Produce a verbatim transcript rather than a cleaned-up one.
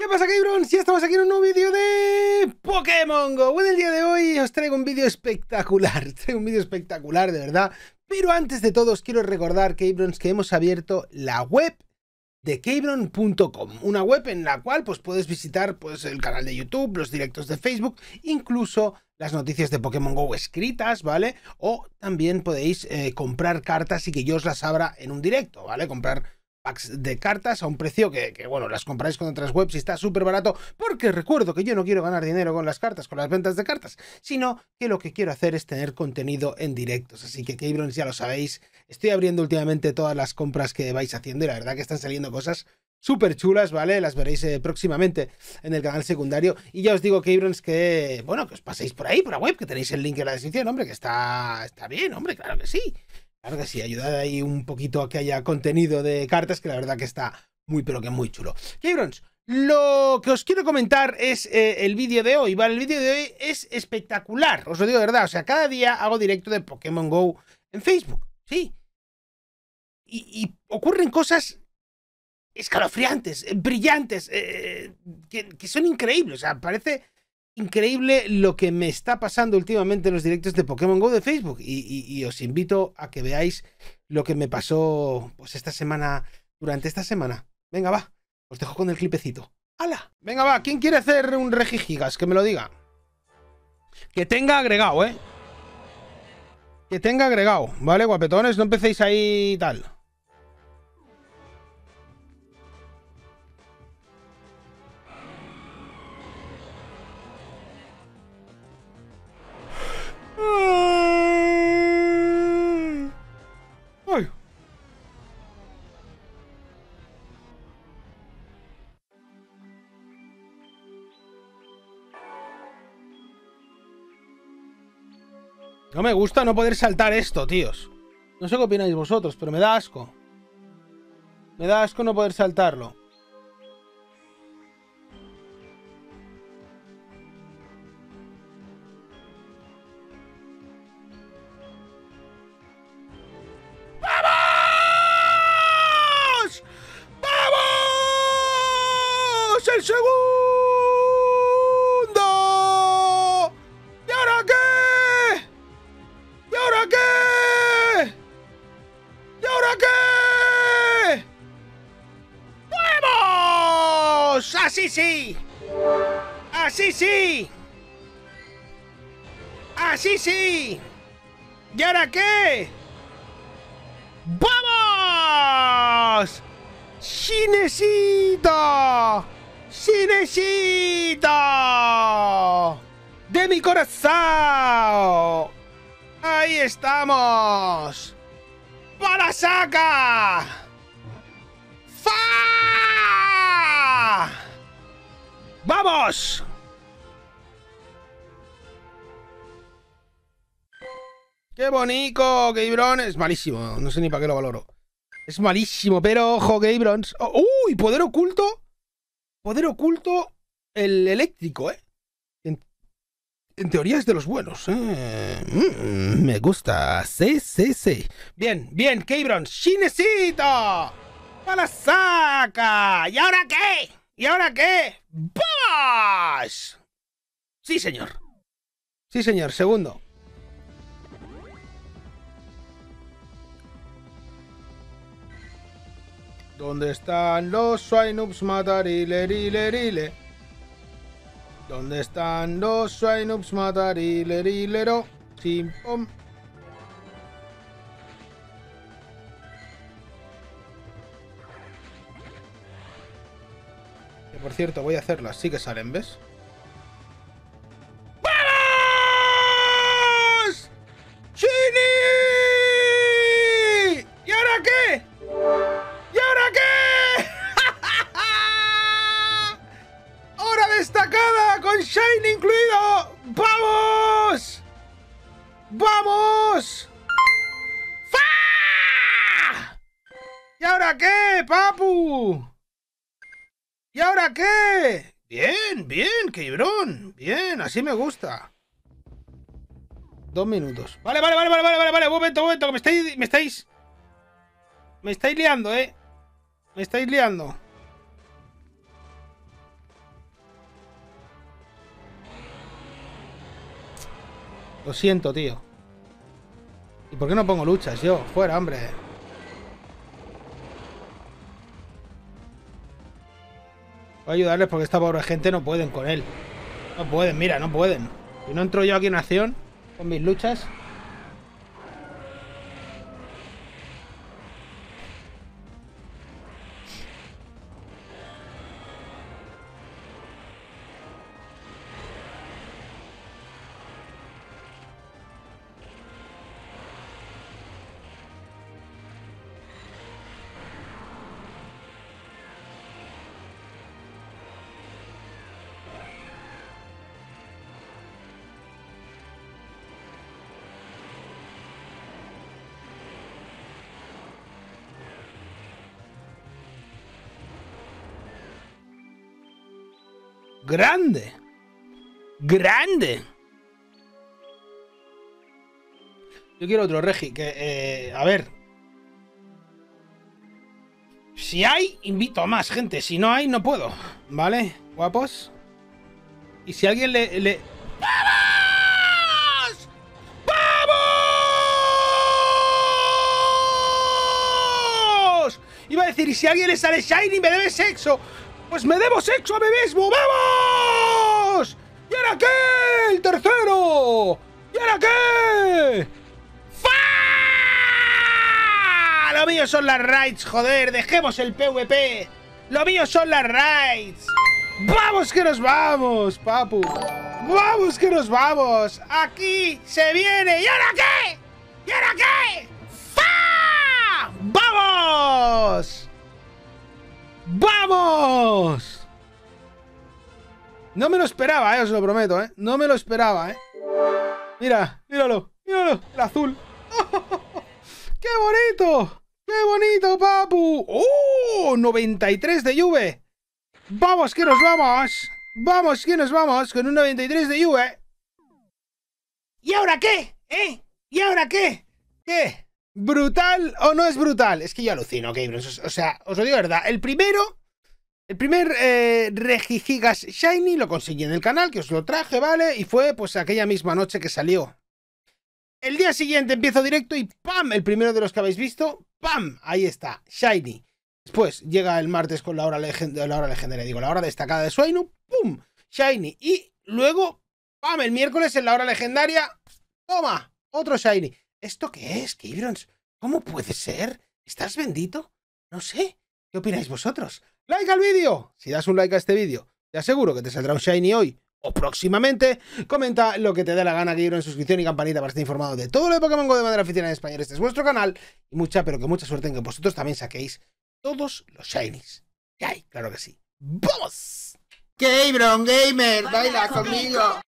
¿Qué pasa, Gabrons? Ya estamos aquí en un nuevo vídeo de Pokémon Go. Bueno, el día de hoy os traigo un vídeo espectacular. Traigo un vídeo espectacular, de verdad. Pero antes de todo os quiero recordar, Gabrons, que hemos abierto la web de Kbron punto com, una web en la cual pues puedes visitar pues el canal de YouTube, los directos de Facebook, incluso las noticias de Pokémon Go escritas, ¿vale? O también podéis eh, comprar cartas y que yo os las abra en un directo, ¿vale? Comprar packs de cartas a un precio que, que bueno, las compráis con otras webs y está súper barato, porque recuerdo que yo no quiero ganar dinero con las cartas, con las ventas de cartas, sino que lo que quiero hacer es tener contenido en directos. Así que, Kbrons, ya lo sabéis, estoy abriendo últimamente todas las compras que vais haciendo y la verdad que están saliendo cosas súper chulas, ¿vale? Las veréis eh, próximamente en el canal secundario. Y ya os digo, Kbrons, que, bueno, que os paséis por ahí, por la web, que tenéis el link en la descripción, hombre, que está, está bien, hombre, claro que sí. Claro que sí, ayudad ahí un poquito a que haya contenido de cartas, que la verdad que está muy, pero que muy chulo. Kbrons, lo que os quiero comentar es eh, el vídeo de hoy, ¿vale? El vídeo de hoy es espectacular, os lo digo de verdad. O sea, cada día hago directo de Pokémon Go en Facebook, sí. Y, y ocurren cosas escalofriantes, brillantes, eh, que, que son increíbles. O sea, parece increíble lo que me está pasando últimamente en los directos de Pokémon Go de Facebook y, y, y os invito a que veáis lo que me pasó pues esta semana, durante esta semana. Venga, va, os dejo con el clipecito. ¡Hala! Venga, va, ¿quién quiere hacer un Regigigas? Que me lo diga. Que tenga agregado, ¿eh? Que tenga agregado, ¿vale, guapetones? No empecéis ahí tal. Ay. No me gusta no poder saltar esto, tíos. No sé qué opináis vosotros, pero me da asco. Me da asco no poder saltarlo. ¡Vamos! ¡Vamos! ¡El segundo! ¿Y ahora qué? ¿Y ahora qué? ¿Y ahora qué? ¡Vamos! ¡Así sí! ¡Así sí! ¡Así sí! ¿Y ahora qué? ¡Vamos! ¡Shinecito! ¡Shinecito! ¡De mi corazón! ¡Ahí estamos! ¡Para saca! ¡Fa! ¡Vamos! ¡Qué bonito, Kbron! Es malísimo, no sé ni para qué lo valoro. Es malísimo, pero ojo, Kbrons. Oh, ¡uy! Poder oculto. Poder oculto el eléctrico, ¿eh? En, en teoría es de los buenos. ¿eh? Mm, me gusta. Sí, sí, sí. Bien, bien, Kbrons. ¡Shinecito! ¡Para la saca! ¿Y ahora qué? ¿Y ahora qué? ¡Vamos! Sí, señor. Sí, señor. Segundo. ¿Dónde están los Swinubs matarilerile? ¿Dónde están los Swinubs matarilerilero? Sim pom. Que por cierto voy a hacerlas, sí que salen, ¿ves? ¡Vamos! ¡Shini! ¿Y ahora qué? ¿Y ahora qué? ¡Hora destacada con Shiny incluido! ¡Vamos! ¡Vamos! ¡Fa! ¿Y ahora qué, papu? ¿Y ahora qué? Bien, bien, Kbrón. Bien, así me gusta. Dos minutos. Vale, vale, vale, vale, vale, vale, vale. Un momento, un momento, que me estáis... Me estáis... Me estáis liando, eh. Me estáis liando. Lo siento, tío. ¿Y por qué no pongo luchas yo? Fuera, hombre. Voy a ayudarles porque esta pobre gente no pueden con él. No pueden, mira, no pueden. Si no entro yo aquí en acción con mis luchas. Grande. Grande. Yo quiero otro Regi. Que, eh, a ver. Si hay, invito a más gente. Si no hay, no puedo. ¿Vale? Guapos. Y si alguien le... le... ¡Vamos! ¡Vamos! Iba a decir, y si a alguien le sale Shiny, me debe sexo. Pues me debo sexo a mí mismo. ¡Vamos! ¿Y ahora qué? ¡El tercero! ¿Y ahora qué? ¡Fa! Lo mío son las raids, joder. Dejemos el PvP. Lo mío son las raids. ¡Vamos que nos vamos, papu! ¡Vamos que nos vamos! ¡Aquí se viene! ¿Y ahora qué? ¿Y ahora qué? ¡Fa! ¡Vamos! ¡Vamos! No me lo esperaba, eh, os lo prometo, eh. No me lo esperaba, eh. Mira, míralo, míralo, el azul. ¡Oh, ¡qué bonito! ¡Qué bonito, papu! ¡Oh! noventa y tres de Juve. ¡Vamos que nos vamos! ¡Vamos que nos vamos! Con un noventa y tres de Juve. ¿Y ahora qué? ¿Eh? ¿Y ahora qué? ¿Qué? ¿Brutal o no es brutal? Es que yo alucino, Gabrons. O sea, os lo digo de verdad. El primero, el primer eh, Regigigas Shiny lo conseguí en el canal, que os lo traje, ¿vale? Y fue pues aquella misma noche que salió. El día siguiente empiezo directo y ¡pam! El primero de los que habéis visto, ¡pam! Ahí está, Shiny. Después llega el martes con la hora, legend la hora legendaria, digo, la hora destacada de Swinub, ¡pum! Shiny. Y luego, ¡pam! El miércoles en la hora legendaria, ¡toma! Otro Shiny. ¿Esto qué es, Gabrons? ¿Cómo puede ser? ¿Estás bendito? No sé. ¿Qué opináis vosotros? ¡Like al vídeo! Si das un like a este vídeo, te aseguro que te saldrá un Shiny hoy o próximamente. Comenta lo que te dé la gana, Gabrons, suscripción y campanita para estar informado de todo lo de Pokémon Go de manera oficial en español. Este es vuestro canal. Y mucha, pero que mucha suerte en que vosotros también saquéis todos los Shinies. ¡Yay! Claro que sí. ¡Vamos! Gabron Gamer, baila conmigo.